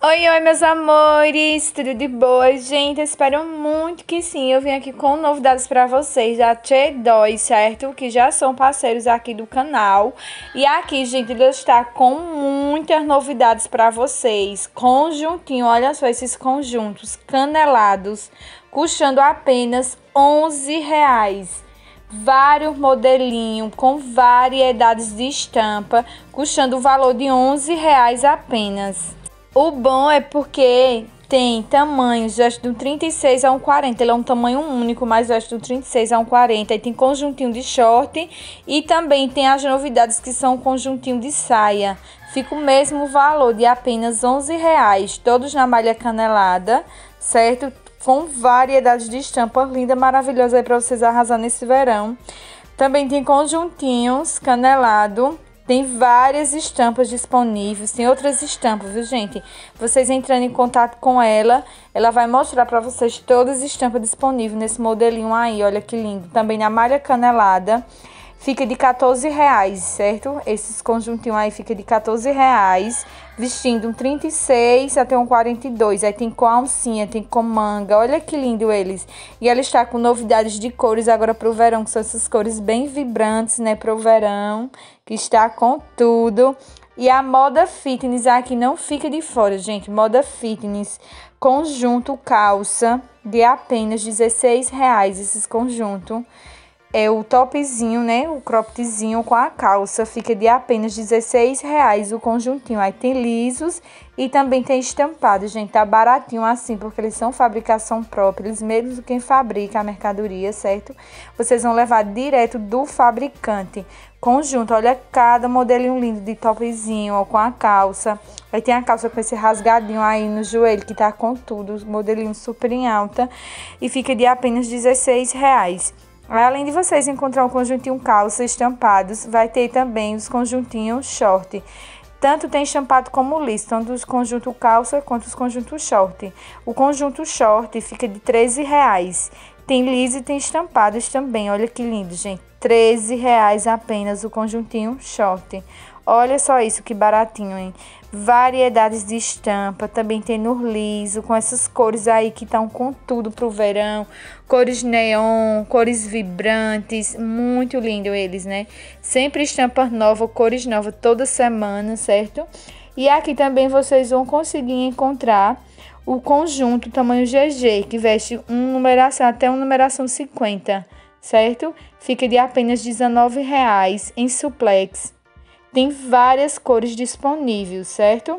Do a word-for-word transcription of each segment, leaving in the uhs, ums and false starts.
Oi, oi, meus amores, tudo de boa? Gente, eu espero muito que sim. Eu vim aqui com novidades para vocês da Tchê dois, certo? Que já são parceiros aqui do canal. E aqui, gente, ele está com muitas novidades para vocês. Conjuntinho, olha só esses conjuntos canelados, custando apenas onze reais. Vários modelinhos com variedades de estampa, custando o valor de onze reais apenas. O bom é porque tem tamanhos, acho do trinta e seis a um quarenta. Ele é um tamanho único, mas acho do trinta e seis a um quarenta. Aí tem conjuntinho de short e também tem as novidades que são conjuntinho de saia. Fica o mesmo valor de apenas onze reais, todos na malha canelada, certo? Com variedades de estampas linda, maravilhosa aí para vocês arrasar nesse verão. Também tem conjuntinhos canelado. Tem várias estampas disponíveis, tem outras estampas, viu, gente? Vocês entrando em contato com ela, ela vai mostrar para vocês todas as estampas disponíveis nesse modelinho aí, olha que lindo. Também na malha canelada, fica de quatorze reais, certo? Esses conjuntinhos aí fica de quatorze reais, vestindo um trinta e seis até um quarenta e dois. Aí tem com alcinha, tem com manga, olha que lindo eles. E ela está com novidades de cores agora pro verão, que são essas cores bem vibrantes, né, pro verão, que está com tudo. E a moda fitness aqui não fica de fora, gente. Moda fitness, conjunto calça de apenas dezesseis reais, esses conjuntos. É o topzinho, né? O croppedzinho com a calça fica de apenas dezesseis reais o conjuntinho. Aí tem lisos e também tem estampado, gente. Tá baratinho assim, porque eles são fabricação própria. Eles mesmos quem fabrica a mercadoria, certo? Vocês vão levar direto do fabricante. Conjunto, olha cada modelinho lindo de topzinho, ó, com a calça. Aí tem a calça com esse rasgadinho aí no joelho, que tá com tudo. Modelinho super em alta. E fica de apenas dezesseis reais. Além de vocês encontrar um conjuntinho calça estampados, vai ter também os conjuntinhos short. Tanto tem estampado como liso, tanto os conjuntos calça quanto os conjuntos short. O conjunto short fica de treze reais. Tem liso e tem estampados também, olha que lindo, gente. treze reais apenas o conjuntinho short. Olha só isso, que baratinho, hein? Variedades de estampa, também tem no liso, com essas cores aí que estão com tudo pro verão. Cores neon, cores vibrantes, muito lindo eles, né? Sempre estampas novas, cores novas toda semana, certo? E aqui também vocês vão conseguir encontrar o conjunto tamanho G G, que veste um numeração até uma numeração cinquenta, certo? Fica de apenas dezenove reais em suplex. Tem várias cores disponíveis, certo?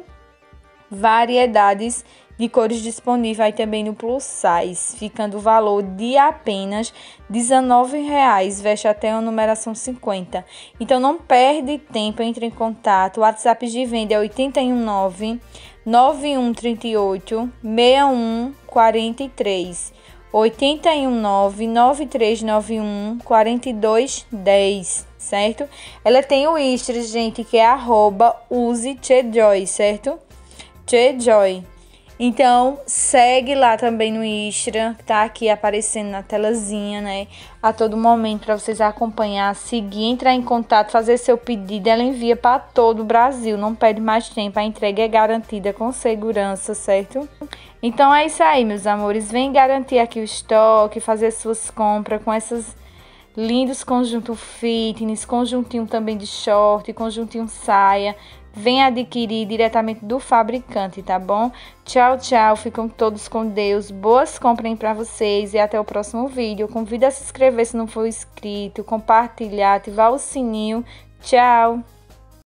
Variedades de cores disponíveis aí também no plus size, ficando o valor de apenas dezenove reais, veste até a numeração cinquenta. Então não perde tempo, entre em contato. O WhatsApp de venda é oito nove, nove um três oito, seis um quatro três. oito nove, nove três nove um, quatro dois um zero, certo? Ela tem o Insta, gente, que é arroba use tchejoy, certo? Tchejoy. Então, segue lá também no Insta, que tá aqui aparecendo na telazinha, né? A todo momento para vocês acompanhar, seguir, entrar em contato, fazer seu pedido. Ela envia para todo o Brasil, não perde mais tempo. A entrega é garantida com segurança, certo? Então é isso aí, meus amores. Vem garantir aqui o estoque, fazer suas compras com essas lindos conjuntos fitness, conjuntinho também de short, conjuntinho saia. Vem adquirir diretamente do fabricante, tá bom? Tchau, tchau. Ficam todos com Deus. Boas compras para vocês e até o próximo vídeo. Convido a se inscrever se não for inscrito, compartilhar, ativar o sininho. Tchau.